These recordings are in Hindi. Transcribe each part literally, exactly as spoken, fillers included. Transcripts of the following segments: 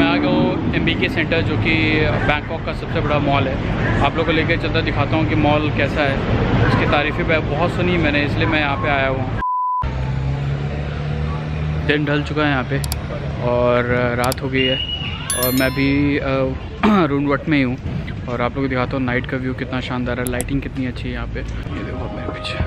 मैं आ गया हूँ एम बी के सेंटर, जो कि बैंकॉक का सबसे बड़ा मॉल है। आप लोगों को लेकर चलता दिखाता हूँ कि मॉल कैसा है। इसकी तारीफ़ें बहुत सुनी मैंने, इसलिए मैं यहाँ पे आया हूँ। दिन ढल चुका है यहाँ पे और रात हो गई है और मैं भी रूनवट में ही हूँ। और आप लोगों को दिखाता हूँ नाइट का व्यू कितना शानदार है, लाइटिंग कितनी अच्छी है यहाँ पे। ये देखो मेरे पीछे।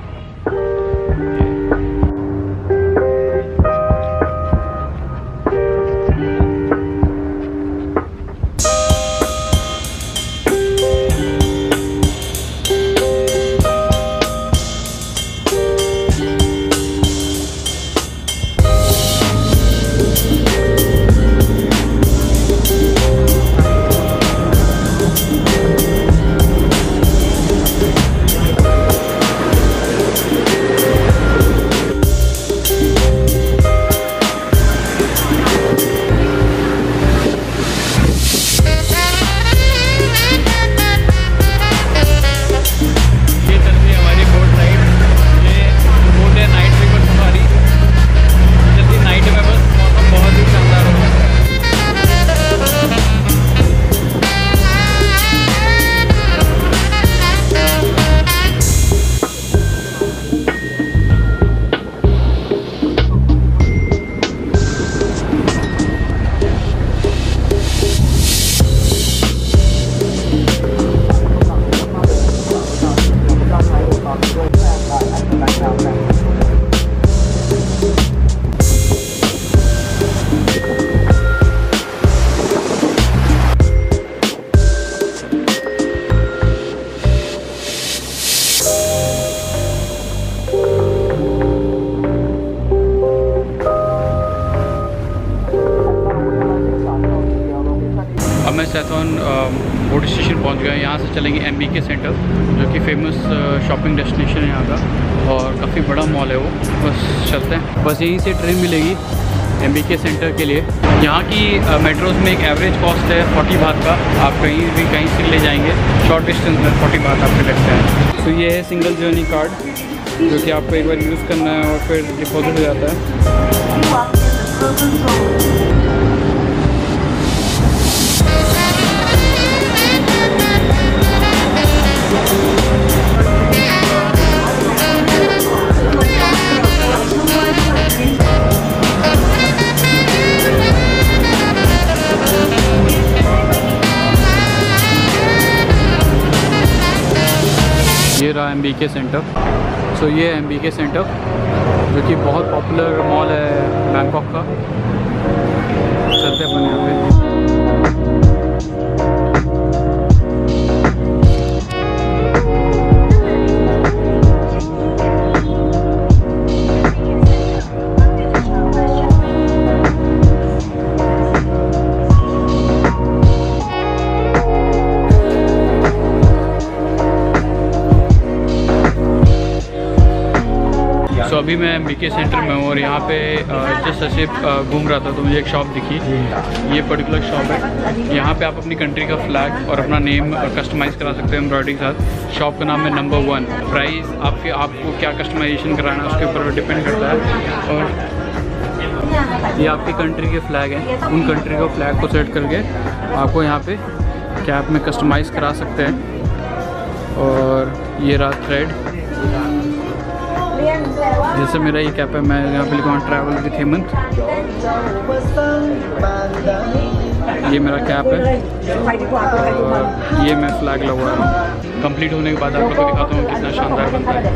मैं सैथोन बोट स्टेशन पहुंच गया। यहाँ से चलेंगे एम बी के सेंटर, जो कि फेमस शॉपिंग डेस्टिनेशन है यहाँ का और काफ़ी बड़ा मॉल है वो। बस चलते हैं, बस यहीं से ट्रेन मिलेगी एम बी के सेंटर के लिए। यहाँ की मेट्रोज़ में एक एवरेज कॉस्ट है फोर्टी बात का। आप कहीं भी कहीं से ले जाएंगे शॉर्ट डिस्टेंस में फोर्टी बात आपको लगता है। तो ये है सिंगल जर्नी कार्ड, जो कि आपको एक बार यूज़ करना है और फिर डिपॉजिट हो जाता है। ये रहा M B K centre. So ये एम बी के सेंटर, जो कि बहुत पॉपुलर मॉल है बैंकॉक का। चलते अपन यहाँ पे। तो अभी मैं एम बी के सेंटर में हूँ और यहाँ पे जस्ट ऐसे घूम रहा था तो मुझे एक शॉप दिखी। ये पर्टिकुलर शॉप है। यहाँ पे आप अपनी कंट्री का फ्लैग और अपना नेम कस्टमाइज़ करा सकते हैं एम्ब्रॉयडरी के साथ। शॉप का नाम है नंबर वन। प्राइस आपके आपको क्या कस्टमाइजेशन कराना है उसके ऊपर डिपेंड करता है। और ये आपकी कंट्री के फ्लैग हैं, उन कंट्री का फ्लैग को सेट करके आपको यहाँ पे कैप में कस्टमाइज़ करा सकते हैं। और ये रहा थ्रेड, जैसे मेरा ये कैप है, मैं यहाँ पे लिखा हूँ ट्रैवल विथ हेमंत। ये मेरा कैप है और ये मैं फ्लैग लगवा रहा हूँ। कंप्लीट होने के बाद आप लोगों को दिखाता हूँ कितना शानदार बनता है।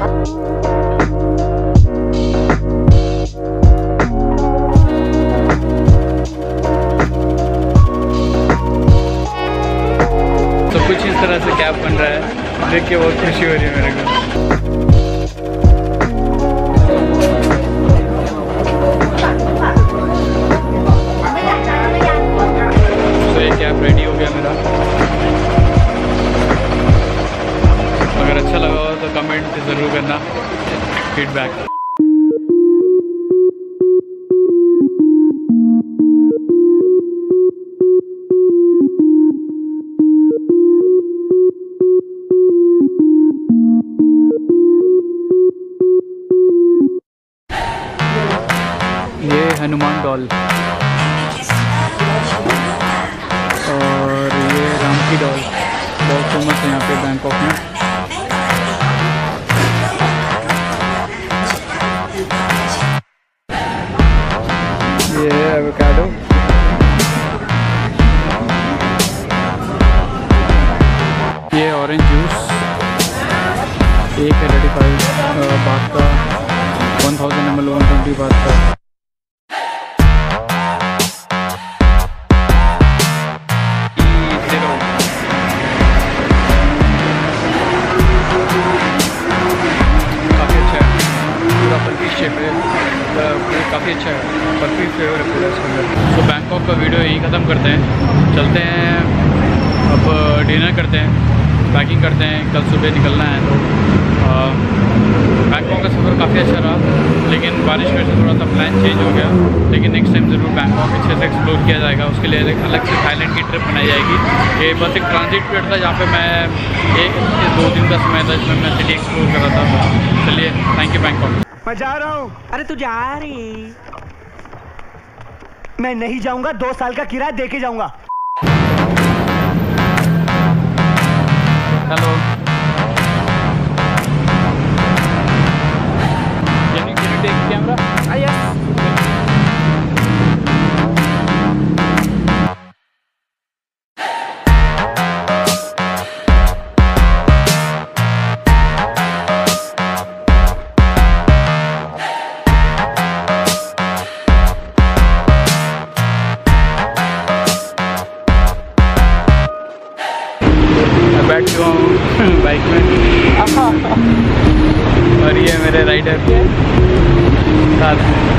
तो कुछ इस तरह से कैप बन रहा है, देख के बहुत खुशी हो रही है मेरे को। कैप रेडी हो गया मेरा। अगर अच्छा लगा हो तो कमेंट ज़रूर करना, फीडबैक। ये हनुमान डॉल। लकी डॉल बहुत फेमस है यहाँ पे बैंकॉक में। ये है एवोकाडो, ये ऑरेंज जूस एक है थर्टी फाइव बात का, one thousand M L one twenty बात का। काफ़ी अच्छा है, पूरा बर्फी शेप है, काफ़ी अच्छा है, बर्फी फ्लेवर है पूरा इसके अंदर। तो बैंकॉक का वीडियो यहीं ख़त्म करते हैं, चलते हैं अब डिनर करते हैं, पैकिंग करते हैं, कल सुबह निकलना है। तो बैंकॉक का सफ़र काफ़ी अच्छा रहा, लेकिन बारिश की वजह से थोड़ा सा प्लान चेंज हो गया। लेकिन नेक्स्ट टाइम ज़रूर बैंकॉक अच्छे से एक्सप्लोर किया जाएगा, उसके लिए एक अलग से थाईलैंड की ट्रिप बनाई जाएगी। ये बस एक ट्रांजिट पीरियड था जहाँ पे मैं एक दो दिन का समय था जिसमें मैं सिटी एक्सप्लोर कर रहा था। चलिए, थैंक यू बैंकॉक। मैं जा रहा हूँ। अरे तू जा रही? मैं नहीं जाऊँगा, दो साल का किराया दे के जाऊँगा। Hello, can you can you take camera? Ah, yes. मैं बैठ चुका हूँ बाइक में और ये मेरे राइडर साथ में।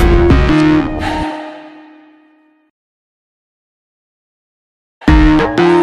you